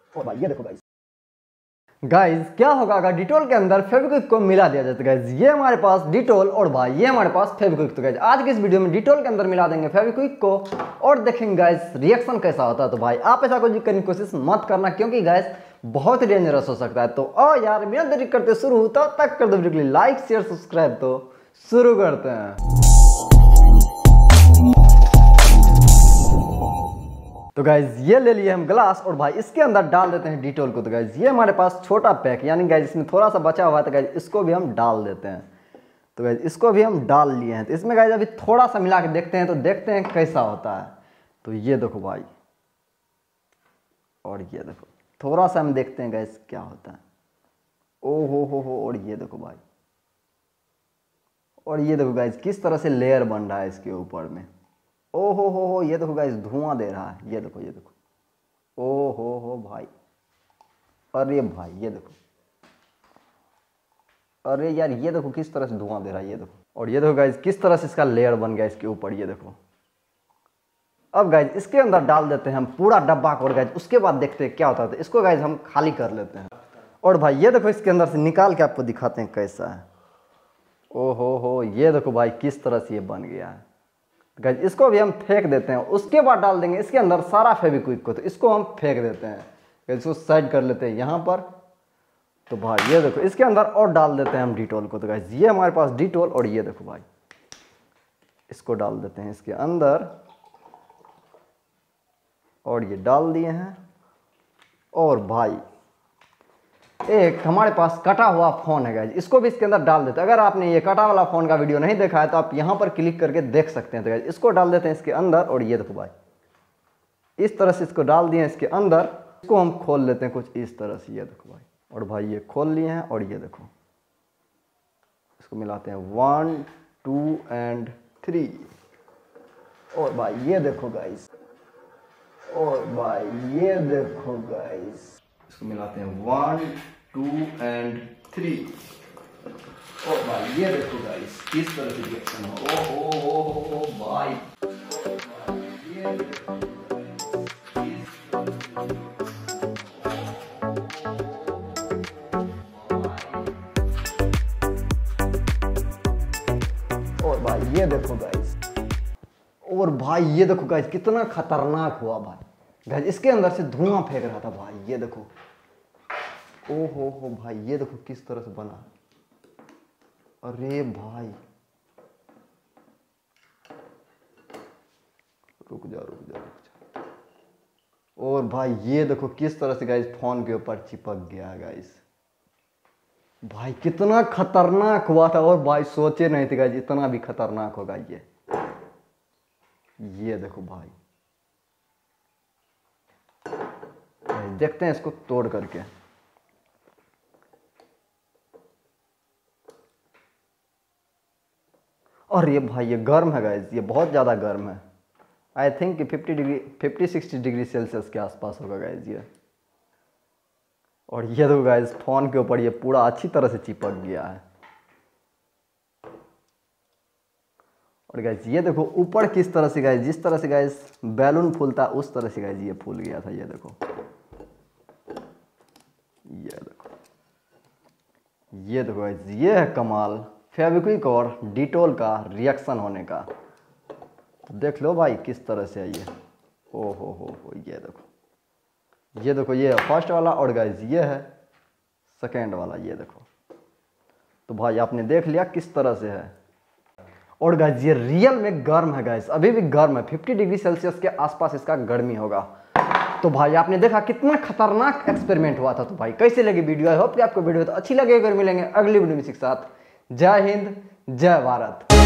और भाई ये देखो गाइस क्या होगा अगर डिटोल के अंदर फेविक्विक को मिला दिया जाए। तो गाइस ये हमारे पास डिटोल और भाई ये हमारे पास फेविक्विक। तो गाइस आज की इस वीडियो में डिटोल के अंदर मिला देंगे फेविक्विक को और देखेंगे गाइस रिएक्शन कैसा होता है। तो भाई आप ऐसा कुछ करने की कोशिश मत करना क्योंकि गाइस बहुत ही डेंजरस हो सकता है। तो यार बिना देरी करते शुरू तब तक कर दो वीडियो के लिए लाइक शेयर सब्सक्राइब। तो शुरू करते हैं। तो गाइज ये ले लिए हम ग्लास और भाई इसके अंदर डाल देते हैं डिटोल को। तो गाइज ये हमारे पास छोटा पैक यानी गाइज इसमें थोड़ा सा बचा हुआ है। तो गाइज इसको भी हम डाल देते हैं। तो गाइज इसको भी हम डाल लिए हैं। तो इसमें गाइज अभी थोड़ा सा मिला के देखते हैं। तो देखते हैं कैसा होता है। तो ये देखो भाई और ये देखो थोड़ा सा हम देखते हैं गाइज क्या होता है। ओ हो और ये देखो भाई और ये देखो गाइज किस तरह से लेयर बन रहा है इसके ऊपर में। ओ हो ये देखो गाइस धुआं दे रहा है। ये देखो ओ हो भाई अरे भाई ये देखो अरे यार ये देखो किस तरह से धुआं दे रहा है। ये देखो और ये देखो गाइस किस तरह से इसका लेयर बन गया इसके ऊपर। ये देखो अब गाइस इसके अंदर डाल देते हैं हम पूरा डब्बा को और गाइस उसके बाद देखते हैं क्या होता है। तो इसको गाइस हम खाली कर लेते हैं और भाई ये देखो इसके अंदर से निकाल के आपको दिखाते हैं कैसा है। ओ हो ये देखो भाई किस तरह से ये बन गया है। गाइस इसको भी हम फेंक देते हैं। उसके बाद डाल देंगे इसके अंदर सारा फेविक्विक को। तो इसको हम फेंक देते हैं। इसको साइड कर लेते हैं यहाँ पर। तो भाई ये देखो इसके अंदर और डाल देते हैं हम डिटोल को। तो गाइस ये हमारे पास डिटोल और ये देखो भाई इसको डाल देते हैं इसके अंदर और ये डाल दिए हैं। और भाई एक हमारे पास कटा हुआ फोन है गाइस इसको भी इसके अंदर डाल देते हैं। अगर आपने ये कटा वाला फोन का वीडियो नहीं देखा है तो आप यहाँ पर क्लिक करके देख सकते हैं। तो गाइस इसको डाल देते हैं इसके अंदर और ये देखो भाई इस तरह से इसको डाल दिए इसके अंदर। इसको हम खोल लेते हैं कुछ इस तरह से। ये देखो भाई और भाई ये खोल लिए हैं और ये देखो इसको मिलाते हैं 1 2 and 3 और भाई ये देखो गाइस और भाई ये देखो गाइस इसको मिलाते हैं 1 2 and 3 और भाई ये देखो गाइस किस तरह से रिएक्शन हो। ओ भाई ये देखो और भाई ये देखो गाइस और भाई ये देखो गाइस कितना खतरनाक हुआ भाई। गाइस इसके अंदर से धुआं फेंक रहा था भाई। ये देखो ओ हो भाई ये देखो किस तरह से बना। अरे भाई रुक जा। और भाई ये देखो किस तरह से गाइस फोन के ऊपर चिपक गया गाइस। भाई कितना खतरनाक हुआ था और भाई सोचे नहीं थे गाइस इतना भी खतरनाक होगा ये देखो भाई देखते हैं इसको तोड़ करके। और ये भाई ये गर्म है गाइस ये बहुत ज़्यादा गर्म है। आई थिंक कि 50-60 डिग्री सेल्सियस के आसपास होगा गाइस ये। और ये देखो गाइस फोन के ऊपर ये पूरा अच्छी तरह से चिपक गया है। और गाइस ये देखो ऊपर किस तरह से गाइस जिस तरह से गाइस बैलून फूलता उस तरह से गाइस ये फूल गया था। ये देखो गाइस ये है कमाल फेविक्विक और डिटोल का रिएक्शन होने का। तो देख लो भाई किस तरह से है ये। ओ हो ये देखो ये है फर्स्ट वाला और गाइस ये है सेकेंड वाला। ये देखो तो भाई आपने देख लिया किस तरह से है। और गाइस ये रियल में गर्म है गाइस अभी भी गर्म है। 50 डिग्री सेल्सियस के आसपास इसका गर्मी होगा। तो भाई आपने देखा कितना खतरनाक एक्सपेरिमेंट हुआ था। तो भाई कैसे लगी वीडियो। आई होप कि आपको वीडियो तो अच्छी लगे। अगर मिलेंगे अगली वीडियो में के साथ। जय हिंद जय भारत।